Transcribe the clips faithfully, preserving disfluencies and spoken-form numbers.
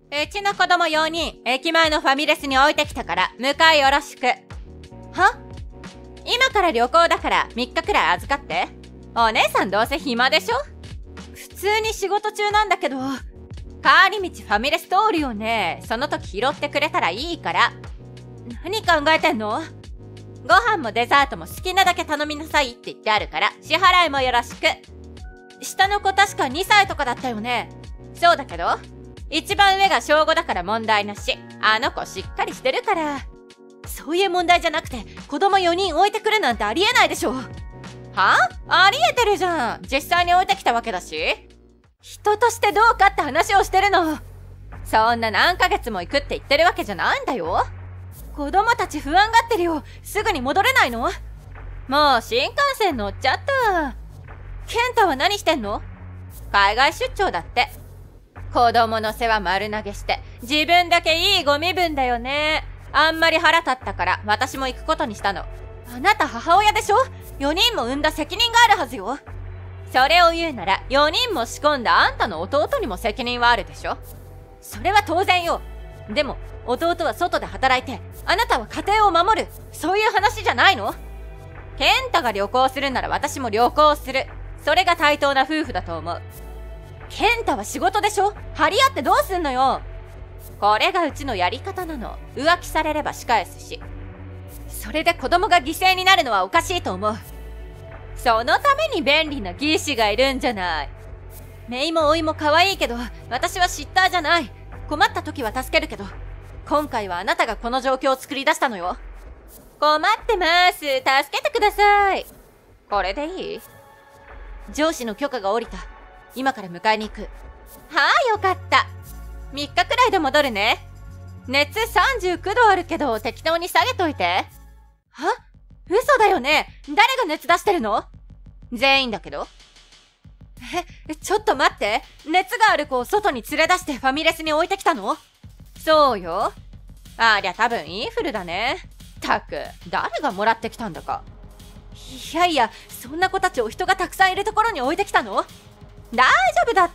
うちの子供よにん、駅前のファミレスに置いてきたから、迎えよろしく。は？今から旅行だからみっかくらい預かって。お姉さんどうせ暇でしょ？普通に仕事中なんだけど、帰り道ファミレス通るよね。その時拾ってくれたらいいから。何考えてんの？ご飯もデザートも好きなだけ頼みなさいって言ってあるから、支払いもよろしく。下の子確かにさいとかだったよね。そうだけど、一番上が小ごだから問題なし。あの子しっかりしてるから。そういう問題じゃなくて、子供よにん置いてくるなんてありえないでしょ。はあ？ありえてるじゃん。実際に置いてきたわけだし。人としてどうかって話をしてるの。そんな何ヶ月も行くって言ってるわけじゃないんだよ。子供たち不安がってるよ。すぐに戻れないの？もう新幹線乗っちゃった。健太は何してんの？海外出張だって。子供の世話丸投げして、自分だけいいご身分だよね。あんまり腹立ったから私も行くことにしたの。あなた母親でしょ？ よ 人も産んだ責任があるはずよ。それを言うならよにんも仕込んだあんたの弟にも責任はあるでしょ。それは当然よ。でも弟は外で働いて、あなたは家庭を守る。そういう話じゃないの？健太が旅行するなら私も旅行する。それが対等な夫婦だと思う。健太は仕事でしょ？張り合ってどうすんのよ。これがうちのやり方なの。浮気されれば仕返すし。それで子供が犠牲になるのはおかしいと思う。そのために便利な義士がいるんじゃない。姪も甥も可愛いけど、私はシッターじゃない。困った時は助けるけど、今回はあなたがこの状況を作り出したのよ。困ってます。助けてください。これでいい？上司の許可が下りた。今から迎えに行く。はあ、よかった。みっかくらいで戻るね。熱さんじゅうきゅうどあるけど適当に下げといて。は？嘘だよね。誰が熱出してるの？全員だけど。え、ちょっと待って。熱がある子を外に連れ出してファミレスに置いてきたの？そうよ。ありゃ多分インフルだね。たく、誰がもらってきたんだか。いやいや、そんな子たちを人がたくさんいるところに置いてきたの？大丈夫だって。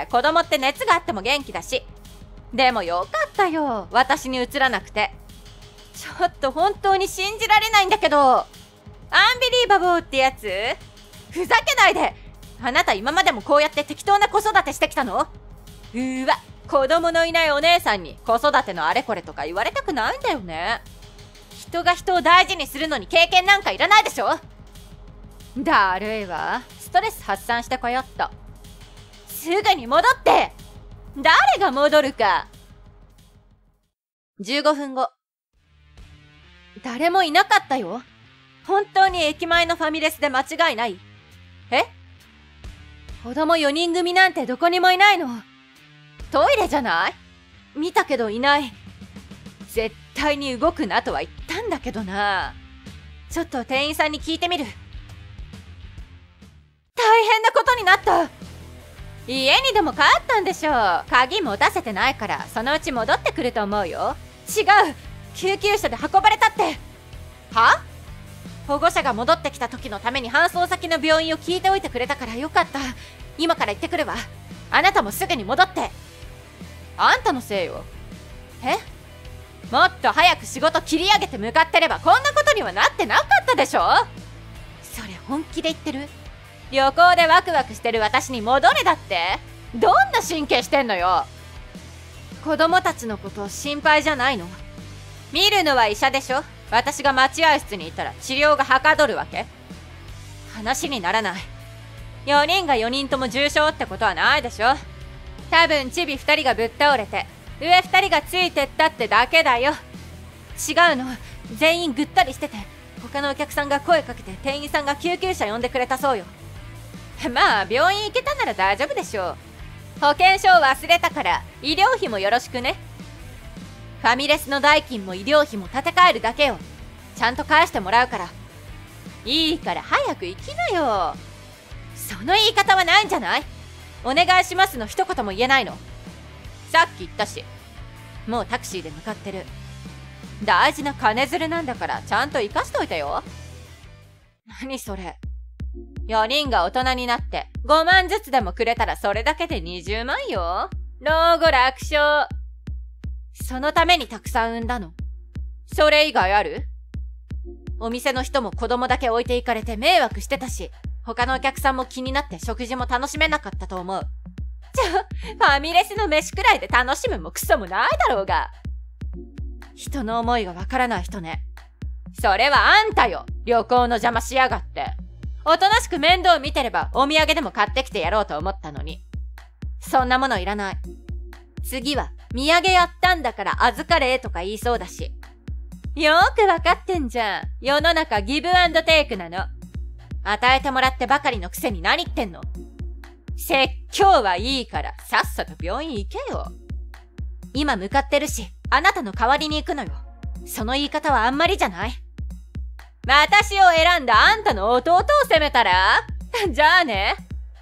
子供って熱があっても元気だし。でもよかったよ。私に移らなくて。ちょっと本当に信じられないんだけど。アンビリーバボーってやつ？ふざけないで。あなた今までもこうやって適当な子育てしてきたの？うーわ、子供のいないお姉さんに子育てのあれこれとか言われたくないんだよね。人が人を大事にするのに経験なんかいらないでしょ。だるいわ。ストレス発散してこよっと。すぐに戻って。誰が戻るか。じゅうごふんご。誰もいなかったよ。本当に駅前のファミレスで間違いない？え？子供よにん組なんてどこにもいないの。トイレじゃない？見たけどいない。絶対に動くなとは言ったんだけどな。ちょっと店員さんに聞いてみる。大変なことになった。家にでも帰ったんでしょう。鍵持たせてないから、そのうち戻ってくると思うよ。違う、救急車で運ばれたって。は？保護者が戻ってきた時のために搬送先の病院を聞いておいてくれたからよかった。今から行ってくるわ。あなたもすぐに戻って。あんたのせいよ。え？もっと早く仕事切り上げて向かってればこんなことにはなってなかったでしょ。それ本気で言ってる？旅行でワクワクしてる私に戻れだって？どんな神経してんのよ。子供たちのこと心配じゃないの？見るのは医者でしょ。私が待合室にいたら治療がはかどるわけ？話にならない。よにんがよにんとも重傷ってことはないでしょ。多分チビふたりがぶっ倒れて上ふたりがついてったってだけだよ。違うの。全員ぐったりしてて、他のお客さんが声かけて店員さんが救急車呼んでくれたそうよ。まあ病院行けたなら大丈夫でしょう。保険証忘れたから医療費もよろしくね。ファミレスの代金も医療費も立て替えるだけよ。ちゃんと返してもらうから。いいから早く行きなよ。その言い方はないんじゃない？お願いしますの一言も言えないの？さっき言ったし。もうタクシーで向かってる。大事な金づるなんだからちゃんと生かしといてよ。何それ。よにんが大人になってごまんずつでもくれたらそれだけでにじゅうまんよ。老後楽勝。 そのためにたくさん産んだの？それ以外ある？お店の人も子供だけ置いていかれて迷惑してたし、他のお客さんも気になって食事も楽しめなかったと思う。ちょ、ファミレスの飯くらいで楽しむもクソもないだろうが。人の思いがわからない人ね。それはあんたよ。旅行の邪魔しやがって。おとなしく面倒見てればお土産でも買ってきてやろうと思ったのに。そんなものいらない。次は土産やったんだから預かれとか言いそうだし。よーくわかってんじゃん。世の中ギブアンドテイクなの。与えてもらってばかりのくせに何言ってんの？説教はいいからさっさと病院行けよ。今向かってるし、あなたの代わりに行くのよ。その言い方はあんまりじゃない？私を選んだあんたの弟を責めたら？じゃあね。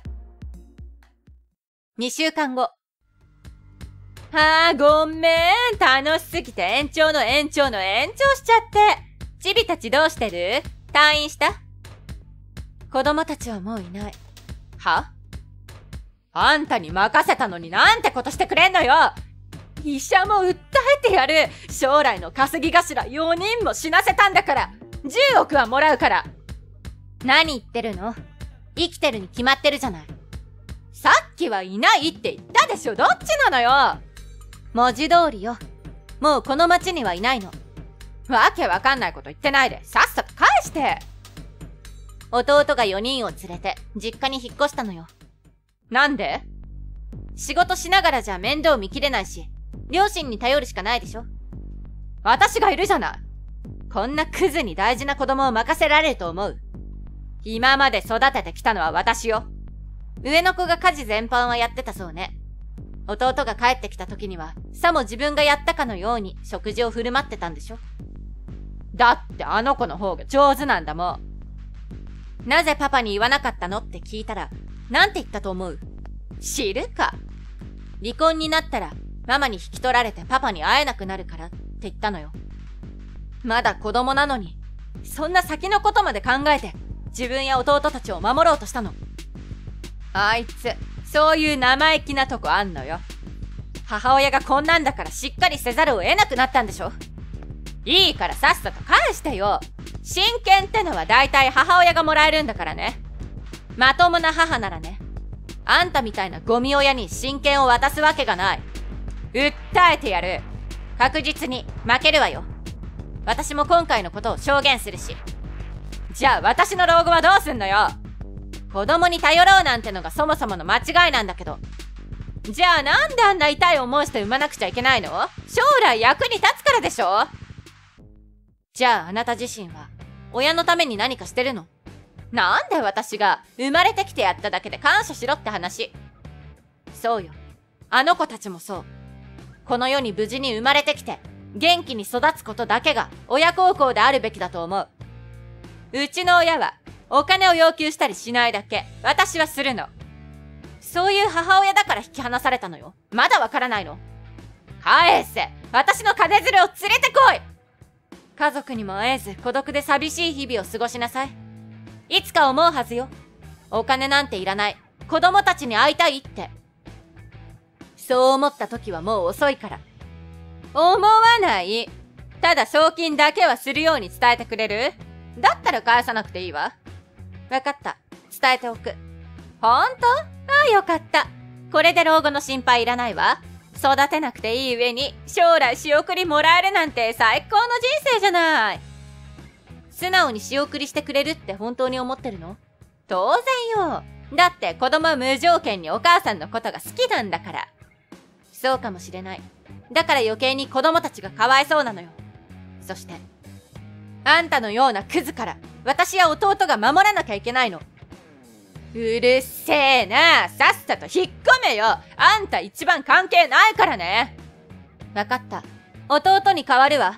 にしゅうかんご。あーごめん。楽しすぎて延長の延長の延長しちゃって。チビたちどうしてる？退院した？子供たちはもういない。は？あんたに任せたのになんてことしてくれんのよ。医者も訴えてやる。将来の稼ぎ頭よにんも死なせたんだから。じゅうおくはもらうから。何言ってるの？生きてるに決まってるじゃない。さっきはいないって言ったでしょ。どっちなのよ。文字通りよ。もうこの町にはいないの。わけわかんないこと言ってないでさっさと返して。弟がよにんを連れて実家に引っ越したのよ。なんで？仕事しながらじゃ面倒見きれないし、両親に頼るしかないでしょ。私がいるじゃない。こんなクズに大事な子供を任せられると思う？今まで育ててきたのは私よ。上の子が家事全般はやってたそうね。弟が帰ってきた時には、さも自分がやったかのように食事を振る舞ってたんでしょ。だってあの子の方が上手なんだもん。なぜパパに言わなかったのって聞いたら、なんて言ったと思う？知るか。離婚になったらママに引き取られてパパに会えなくなるからって言ったのよ。まだ子供なのに、そんな先のことまで考えて自分や弟たちを守ろうとしたの。あいつ、そういう生意気なとこあんのよ。母親がこんなんだからしっかりせざるを得なくなったんでしょ。いいからさっさと返してよ。親権ってのは大体母親がもらえるんだからね。まともな母ならね。あんたみたいなゴミ親に親権を渡すわけがない。訴えてやる。確実に負けるわよ。私も今回のことを証言するし。じゃあ私の老後はどうすんのよ。子供に頼ろうなんてのがそもそもの間違いなんだけど。じゃあなんであんな痛い思いして産まなくちゃいけないの？将来役に立つからでしょ。じゃああなた自身は親のために何かしてるの？なんで私が生まれてきてやっただけで感謝しろって話。そうよ。あの子たちもそう。この世に無事に生まれてきて元気に育つことだけが親孝行であるべきだと思う。うちの親はお金を要求したりしないだけ。私はするの。そういう母親だから引き離されたのよ。まだわからないの？返せ！私の金づるを連れてこい！家族にも会えず孤独で寂しい日々を過ごしなさい。いつか思うはずよ。お金なんていらない。子供たちに会いたいって。そう思った時はもう遅いから。思わない。ただ送金だけはするように伝えてくれる？だったら返さなくていいわ。わかった。伝えておく。ほんと？ああ、よかった。これで老後の心配いらないわ。育てなくていい上に将来仕送りもらえるなんて最高の人生じゃない。素直に仕送りしてくれるって本当に思ってるの？当然よ。だって子供は無条件にお母さんのことが好きなんだから。そうかもしれない。だから余計に子供たちがかわいそうなのよ。そしてあんたのようなクズから私や弟が守らなきゃいけないの。うるせえな。さっさと引っ込めよ。あんた一番関係ないからね。わかった。弟に代わるわ。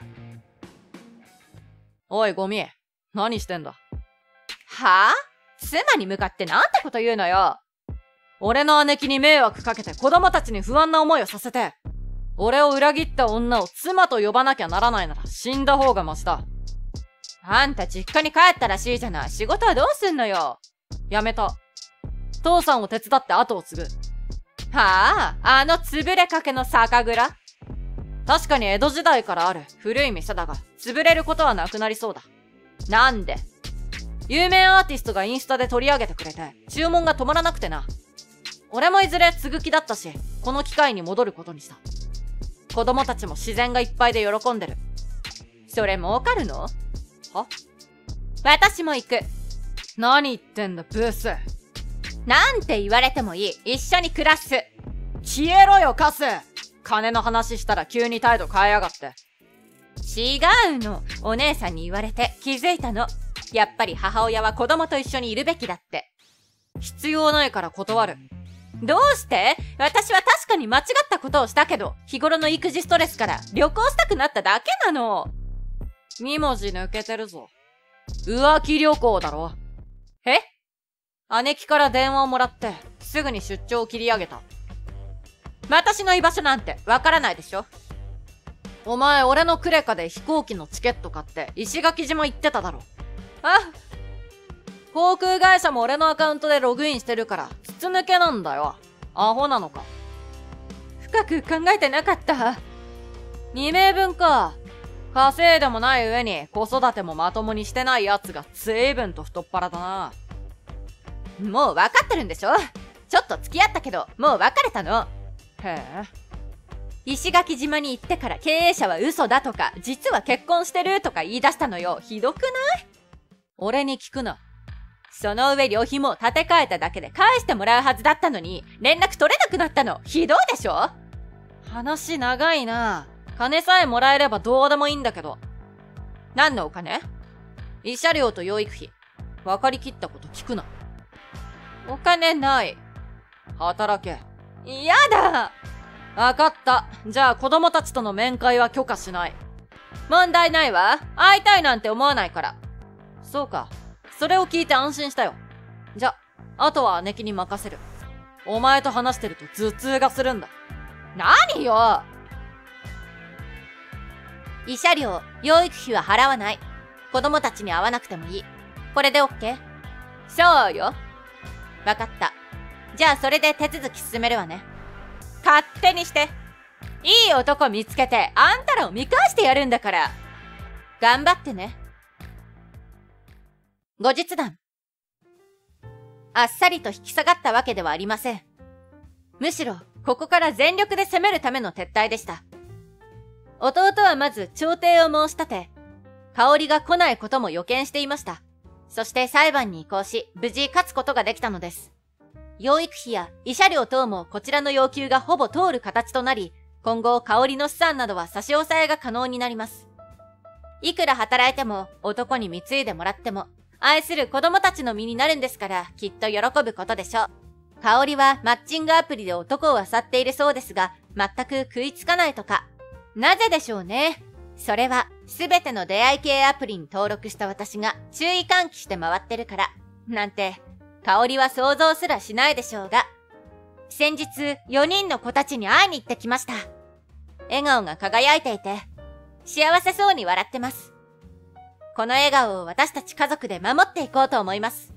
おいゴミ、何してんだ？ はぁ？妻に向かってなんてこと言うのよ。 俺の姉貴に迷惑かけて子供たちに不安な思いをさせて、俺を裏切った女を妻と呼ばなきゃならないなら死んだ方がマシだ。 あんた実家に帰ったらしいじゃない。仕事はどうすんのよ。 やめた。父さんを手伝って後を継ぐ。 はあ、あの潰れかけの酒蔵？ 確かに江戸時代からある古い店だが、潰れることはなくなりそうだ。 なんで？ 有名アーティストがインスタで取り上げてくれて、注文が止まらなくてな。俺もいずれ継ぐ気だったし、この機会に戻ることにした。子供たちも自然がいっぱいで喜んでる。 それ儲かるの？ は？ 私も行く。 何言ってんだ、ブース。 なんて言われてもいい。一緒に暮らす。 消えろよ、カス。金の話したら急に態度変えやがって。 違うの。お姉さんに言われて気づいたの。やっぱり母親は子供と一緒にいるべきだって。 必要ないから断る。 どうして？私は確かに間違ったことをしたけど、日頃の育児ストレスから旅行したくなっただけなの。 に文字抜けてるぞ。浮気旅行だろ。 え？ 姉貴から電話をもらって、すぐに出張を切り上げた。 私の居場所なんてわからないでしょ？ お前、俺のクレカで飛行機のチケット買って、石垣島行ってただろ。 あ、 航空会社も俺のアカウントでログインしてるから、筒抜けなんだよ。アホなのか。 深く考えてなかった。 に名分か。稼いでもない上に、子育てもまともにしてない奴が随分と太っ腹だな。 もう分かってるんでしょ？ちょっと付き合ったけど、もう別れたの。 へえ。 石垣島に行ってから経営者は嘘だとか、実は結婚してるとか言い出したのよ。ひどくない？ 俺に聞くな。 その上旅費も立て替えただけで返してもらうはずだったのに、連絡取れなくなったの。ひどいでしょ？ 話長いな。金さえもらえればどうでもいいんだけど。 何のお金？ 慰謝料と養育費。分かりきったこと聞くな。 お金ない。 働け。 やだ！ わかった。じゃあ子供たちとの面会は許可しない。 問題ないわ。会いたいなんて思わないから。 そうか。それを聞いて安心したよ。じゃ、あとは姉貴に任せる。お前と話してると頭痛がするんだ。 何よ！慰謝料、養育費は払わない。子供たちに会わなくてもいい。これで オーケー？ そうよ。わかった。じゃあそれで手続き進めるわね。勝手にして。いい男見つけて、あんたらを見返してやるんだから。頑張ってね。後日談。あっさりと引き下がったわけではありません。むしろ、ここから全力で攻めるための撤退でした。弟はまず調停を申し立て、香織が来ないことも予見していました。そして裁判に移行し、無事勝つことができたのです。養育費や慰謝料等もこちらの要求がほぼ通る形となり、今後香織の資産などは差し押さえが可能になります。いくら働いても男に貢いでもらっても、愛する子供たちの身になるんですから、きっと喜ぶことでしょう。香織はマッチングアプリで男を漁っているそうですが、全く食いつかないとか。なぜでしょうね。それは、すべての出会い系アプリに登録した私が注意喚起して回ってるから。なんて、香織は想像すらしないでしょうが。先日、よにんの子たちに会いに行ってきました。笑顔が輝いていて、幸せそうに笑ってます。この笑顔を私たち家族で守っていこうと思います。